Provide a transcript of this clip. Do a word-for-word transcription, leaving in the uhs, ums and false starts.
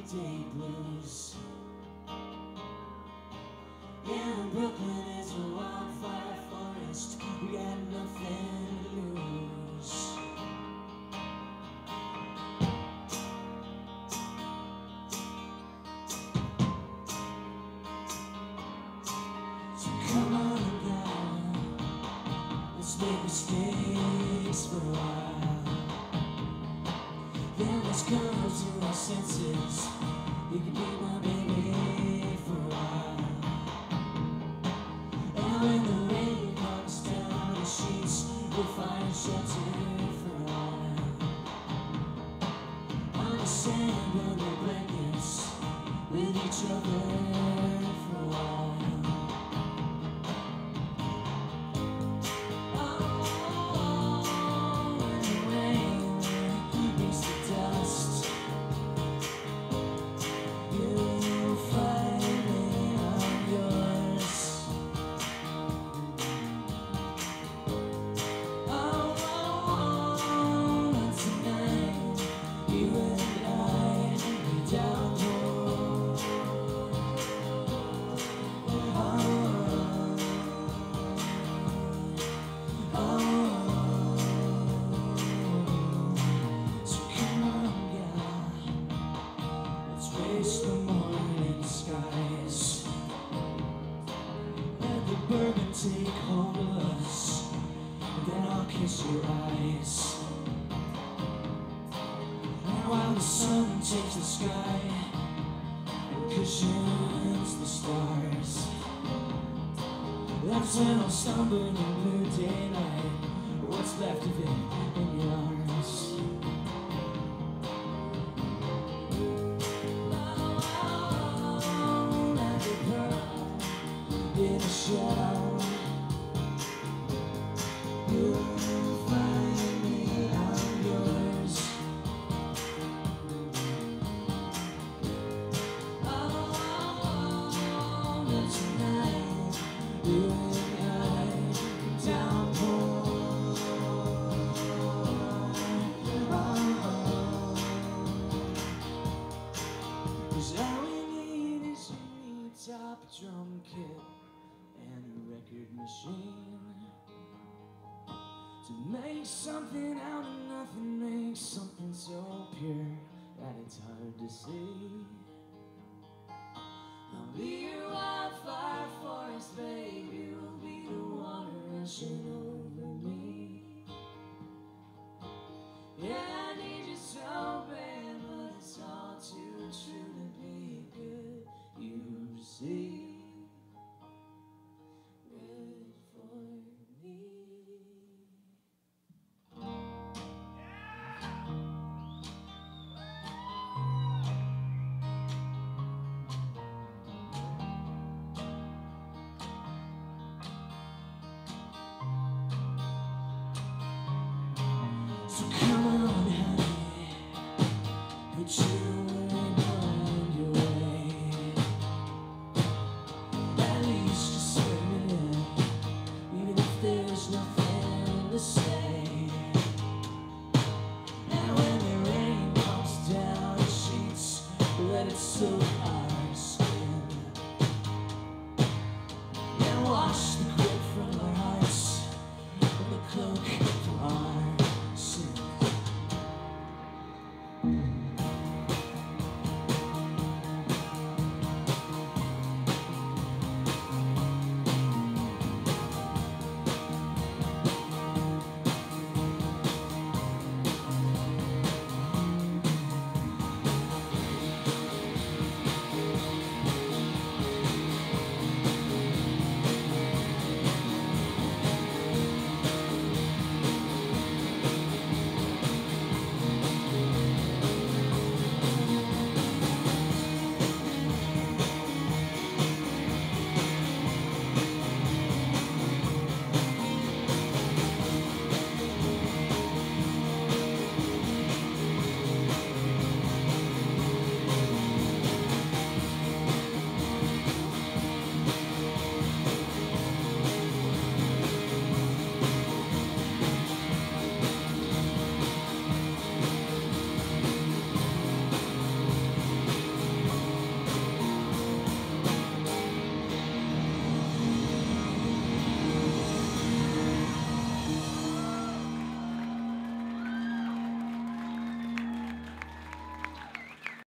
weekday blues. Yeah, Brooklyn is a wildfire forest. We got nothing to lose. So come on down, let's make mistakes for a while. Then let's come to our senses. You can be my baby for a while. And when the rain comes down the sheets, we'll find shelter for a while. On the sand under blankets, with each other for a while. The morning skies, let the bourbon take hold of us, and then I'll kiss your eyes. And while the sun takes the sky and cushions the stars, that's when I'll stumble in blue daylight, what's left of it in your arms. In a shadow, you'll find me, I'm yours. Oh, and tonight, you and I downpour. Oh, 'cause all we need is a new top drum kit and a record machine to make something out of nothing, make something so pure that it's hard to see. I'll be your wildfire forest, babe. You'll be the water rushing over me. Yeah, I need you so bad, but it's all too true to be good, you see. So come on, honey, put your worry behind your way. At least just for a minute, even if there's nothing to say. And when the rain comes down the sheets, let it soak.